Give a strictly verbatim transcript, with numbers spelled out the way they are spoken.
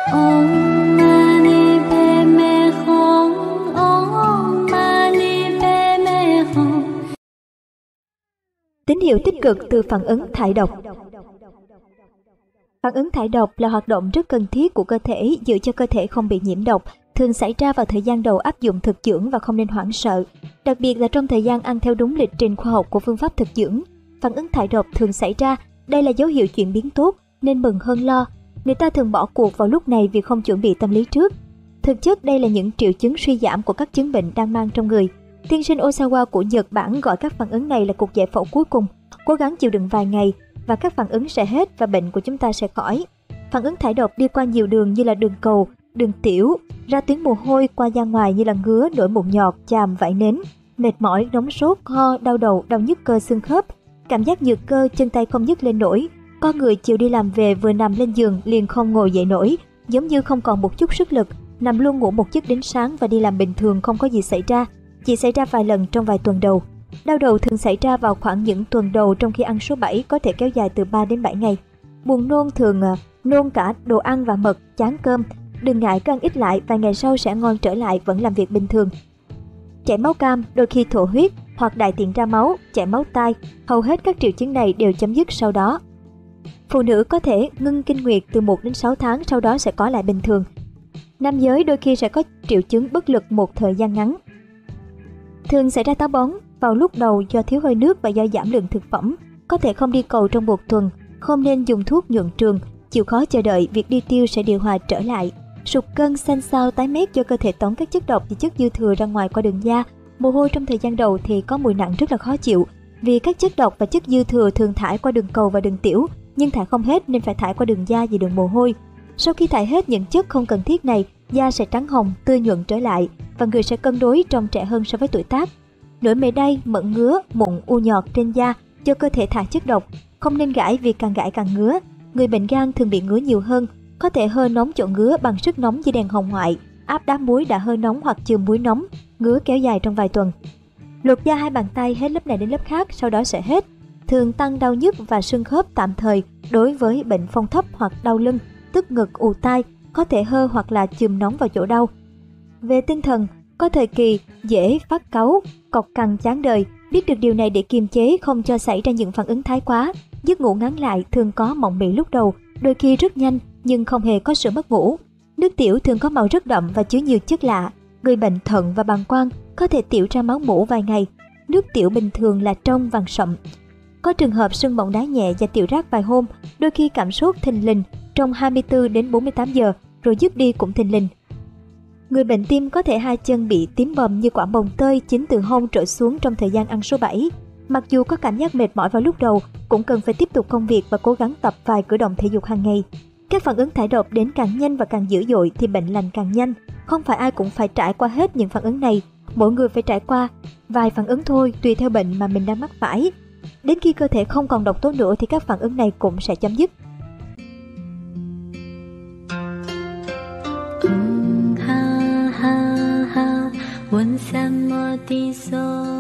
Om Mani Padme Hum, Om Mani Padme Hum. Tín hiệu tích cực từ phản ứng thải độc. Phản ứng thải độc là hoạt động rất cần thiết của cơ thể giữ cho cơ thể không bị nhiễm độc, thường xảy ra vào thời gian đầu áp dụng thực dưỡng và không nên hoảng sợ, đặc biệt là trong thời gian ăn theo đúng lịch trình khoa học của phương pháp thực dưỡng. Phản ứng thải độc thường xảy ra, đây là dấu hiệu chuyển biến tốt nên mừng hơn lo. Người ta thường bỏ cuộc vào lúc này vì không chuẩn bị tâm lý trước. Thực chất đây là những triệu chứng suy giảm của các chứng bệnh đang mang trong người. Tiên sinh Osawa của Nhật Bản gọi các phản ứng này là cuộc giải phẫu cuối cùng. Cố gắng chịu đựng vài ngày và các phản ứng sẽ hết và bệnh của chúng ta sẽ khỏi. Phản ứng thải độc đi qua nhiều đường như là đường cầu, đường tiểu, ra tuyến mồ hôi qua da ngoài như là ngứa, nổi mụn nhọt, chàm, vảy nến, mệt mỏi, nóng sốt, ho, đau đầu, đau nhức cơ xương khớp, cảm giác nhược cơ, chân tay không nhấc lên nổi. Con người chiều đi làm về vừa nằm lên giường liền không ngồi dậy nổi, giống như không còn một chút sức lực, nằm luôn ngủ một giấc đến sáng và đi làm bình thường không có gì xảy ra, chỉ xảy ra vài lần trong vài tuần đầu. Đau đầu thường xảy ra vào khoảng những tuần đầu trong khi ăn số bảy, có thể kéo dài từ ba đến bảy ngày. Buồn nôn thường nôn cả đồ ăn và mật, chán cơm. Đừng ngại cứ ăn ít lại, vài ngày sau sẽ ngon trở lại, vẫn làm việc bình thường. Chảy máu cam, đôi khi thổ huyết hoặc đại tiện ra máu, chảy máu tai, hầu hết các triệu chứng này đều chấm dứt sau đó. Phụ nữ có thể ngưng kinh nguyệt từ một đến sáu tháng, sau đó sẽ có lại bình thường. Nam giới đôi khi sẽ có triệu chứng bất lực một thời gian ngắn. Thường xảy ra táo bón vào lúc đầu do thiếu hơi nước và do giảm lượng thực phẩm, có thể không đi cầu trong một tuần, không nên dùng thuốc nhuận trường, chịu khó chờ đợi, việc đi tiêu sẽ điều hòa trở lại. Sụt cân, xanh xao, tái mét do cơ thể tống các chất độc và chất dư thừa ra ngoài qua đường da. Mồ hôi trong thời gian đầu thì có mùi nặng rất là khó chịu, vì các chất độc và chất dư thừa thường thải qua đường cầu và đường tiểu, nhưng thải không hết nên phải thải qua đường da và đường mồ hôi. Sau khi thải hết những chất không cần thiết này, da sẽ trắng hồng, tươi nhuận trở lại và người sẽ cân đối trông trẻ hơn so với tuổi tác. Nổi mề đay, mẩn ngứa, mụn, u nhọt trên da do cơ thể thải chất độc. Không nên gãi vì càng gãi càng ngứa. Người bệnh gan thường bị ngứa nhiều hơn, có thể hơi nóng chỗ ngứa bằng sức nóng dưới đèn hồng ngoại, áp đá muối đã hơi nóng hoặc chườm muối nóng, ngứa kéo dài trong vài tuần. Lột da hai bàn tay hết lớp này đến lớp khác, sau đó sẽ hết. Thường tăng đau nhức và xương khớp tạm thời đối với bệnh phong thấp hoặc đau lưng, tức ngực, ù tai, có thể hơ hoặc là chườm nóng vào chỗ đau. Về tinh thần, có thời kỳ dễ phát cáu, cọc cằn chán đời. Biết được điều này để kiềm chế không cho xảy ra những phản ứng thái quá. Giấc ngủ ngắn lại, thường có mộng mị lúc đầu, đôi khi rất nhanh nhưng không hề có sự mất ngủ. Nước tiểu thường có màu rất đậm và chứa nhiều chất lạ. Người bệnh thận và bàng quang có thể tiểu ra máu mủ vài ngày. Nước tiểu bình thường là trong vàng sậm. Có trường hợp sưng bọng đá nhẹ và tiểu rác vài hôm, đôi khi cảm sốt thình lình trong hai mươi tư đến bốn mươi tám giờ, rồi dứt đi cũng thình lình. Người bệnh tim có thể hai chân bị tím bầm như quả bồng tơi chín từ hông trở xuống trong thời gian ăn số bảy. Mặc dù có cảm giác mệt mỏi vào lúc đầu, cũng cần phải tiếp tục công việc và cố gắng tập vài cử động thể dục hàng ngày. Các phản ứng thải độc đến càng nhanh và càng dữ dội thì bệnh lành càng nhanh. Không phải ai cũng phải trải qua hết những phản ứng này. Mỗi người phải trải qua vài phản ứng thôi, tùy theo bệnh mà mình đang mắc phải. Đến khi cơ thể không còn độc tố nữa thì các phản ứng này cũng sẽ chấm dứt. Ha ha ha, 问三摩地所。